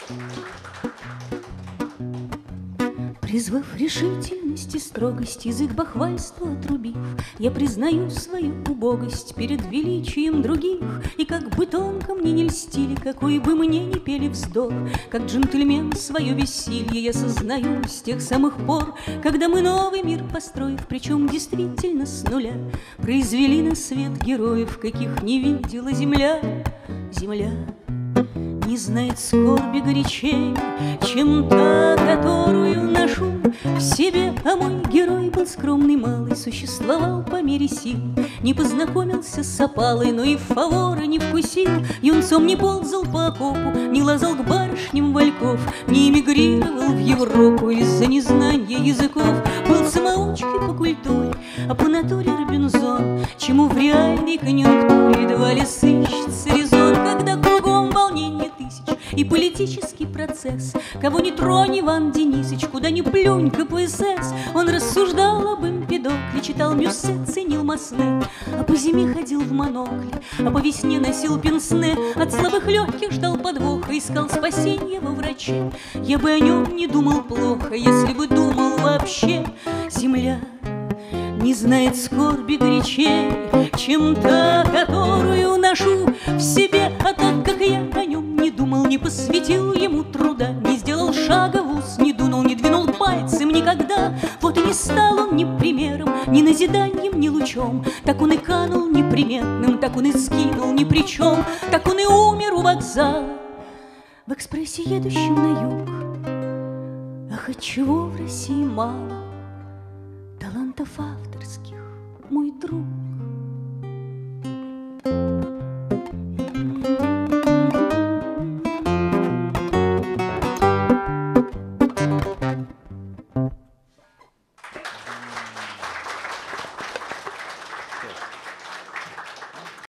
Призвав решительность и строгость, язык бахвальства отрубив, я признаю свою убогость перед величием других. И как бы тонко мне не льстили, какой бы мне ни пели вздор, как джентльмен свое бессилье я сознаю с тех самых пор, когда мы новый мир построив, причем действительно с нуля, произвели на свет героев, каких не видела земля. Земля не знает скорби горячей, чем та, которую ношу в себе. А мой герой был скромный малый, существовал по мере сил, не познакомился с опалой, но и фавора не вкусил. Юнцом не ползал по окопу, не лазал к барышням вальков, не эмигрировал в Европу из-за незнания языков. Был самоучкой по культуре, а по натуре Робинзон, чему в реальной конъюнктуре едва ли сыщется резон, когда кругом волнение тысяч и политический процесс. Кого не тронь, Иван Денисыч, куда ни плюнь, КПСС. Он рассуждал об Эмпидокле, читал Мюссе, ценил Масне, а по зиме ходил в монокле, а по весне носил пенсне. От слабых легких ждал подвоха, искал спасения во враче. Я бы о нем не думал плохо, если бы думал вообще. Земля не знает скорби горячей, чем та, которую ношу в себе. А так как я о нем не думал, не посвятил ему труда, не сделал шага в ус, не дунул, не двинул пальцем никогда, вот и не стал он ни примером, ни назиданием, ни лучом. Так он и канул неприметным, так он и сгинул ни при чем, так он и умер у вокзала в экспрессе, едущем на юг. Ах, отчего в России мало талантов авторских, мой друг?